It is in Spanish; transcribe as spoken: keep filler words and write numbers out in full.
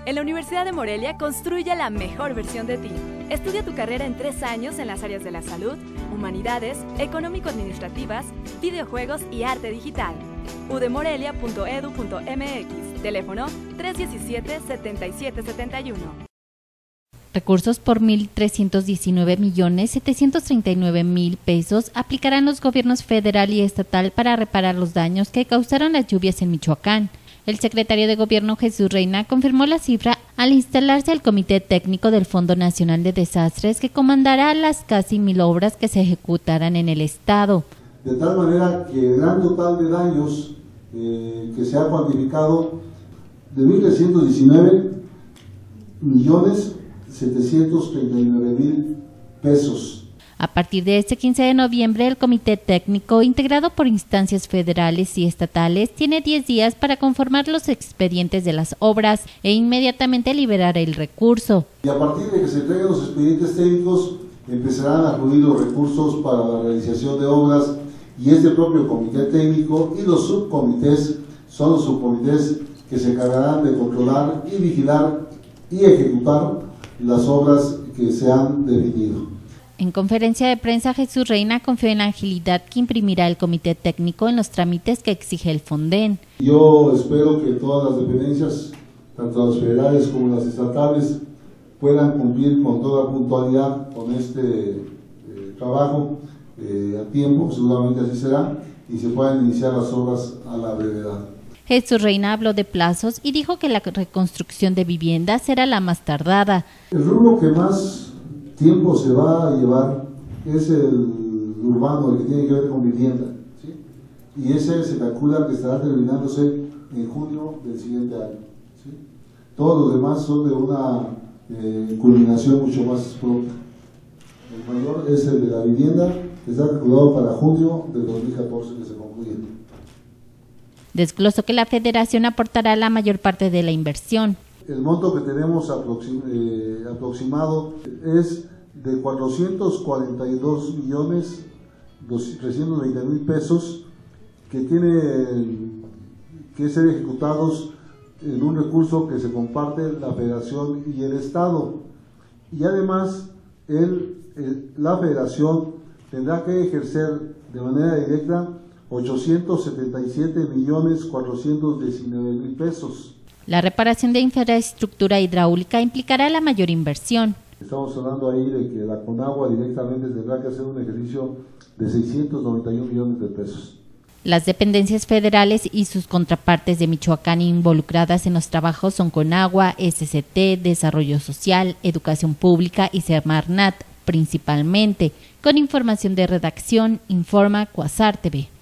En la Universidad de Morelia construye la mejor versión de ti. Estudia tu carrera en tres años en las áreas de la salud, humanidades, económico-administrativas, videojuegos y arte digital. u d morelia punto e d u punto m x, teléfono tres uno siete, siete siete siete uno. Recursos por mil trescientos diecinueve millones setecientos treinta y nueve mil pesos aplicarán los gobiernos federal y estatal para reparar los daños que causaron las lluvias en Michoacán. El secretario de Gobierno Jesús Reina confirmó la cifra al instalarse el Comité Técnico del Fondo Nacional de Desastres que comandará las casi mil obras que se ejecutarán en el estado. De tal manera que el gran total de daños eh, que se ha cuantificado de mil trescientos diecinueve millones setecientos treinta y nueve mil pesos. A partir de este quince de noviembre, el Comité Técnico, integrado por instancias federales y estatales, tiene diez días para conformar los expedientes de las obras e inmediatamente liberar el recurso. Y a partir de que se entreguen los expedientes técnicos, empezarán a fluir los recursos para la realización de obras, y este propio Comité Técnico y los subcomités son los subcomités que se encargarán de controlar y vigilar y ejecutar las obras que se han definido. En conferencia de prensa, Jesús Reina confió en la agilidad que imprimirá el Comité Técnico en los trámites que exige el Fonden. Yo espero que todas las dependencias, tanto las federales como las estatales, puedan cumplir con toda puntualidad con este eh, trabajo eh, a tiempo, seguramente así será, y se puedan iniciar las obras a la brevedad. Jesús Reina habló de plazos y dijo que la reconstrucción de viviendas será la más tardada. El rubro que más tiempo se va a llevar es el urbano, el que tiene que ver con vivienda, ¿sí? Y ese se calcula que estará terminándose en junio del siguiente año, ¿sí? Todos los demás son de una eh, culminación mucho más pronta. El mayor es el de la vivienda, que está calculado para junio del dos mil catorce que se concluye. Desglosó que la federación aportará la mayor parte de la inversión. El monto que tenemos aproxim eh, aproximado es de cuatrocientos cuarenta y dos millones trescientos veinte mil pesos, que tienen que ser ejecutados en un recurso que se comparte la Federación y el Estado. Y además el, el, la Federación tendrá que ejercer de manera directa ochocientos setenta y siete millones cuatrocientos diecinueve mil pesos. La reparación de infraestructura hidráulica implicará la mayor inversión. Estamos hablando ahí de que la Conagua directamente tendrá que hacer un ejercicio de seiscientos noventa y un millones de pesos. Las dependencias federales y sus contrapartes de Michoacán involucradas en los trabajos son Conagua, S C T, Desarrollo Social, Educación Pública y Semarnat, principalmente. Con información de redacción, informa Cuasar T V.